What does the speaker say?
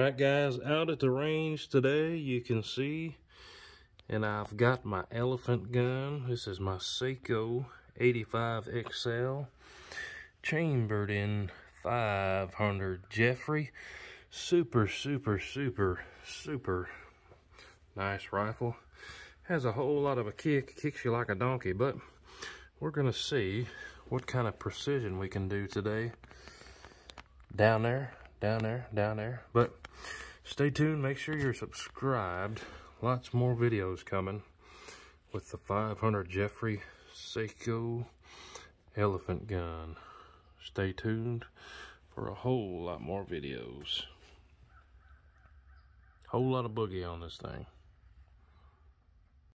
Alright guys, out at the range today, you can see, and I've got my elephant gun. This is my Seiko 85 XL chambered in 500 Jeffrey. Super nice rifle. Has a whole lot of a kick, kicks you like a donkey, but we're gonna see what kind of precision we can do today. Down there. But stay tuned, make sure you're subscribed. Lots more videos coming with the 500 Jeffrey Seiko elephant gun. Stay tuned for a whole lot more videos. Whole lot of boogie on this thing.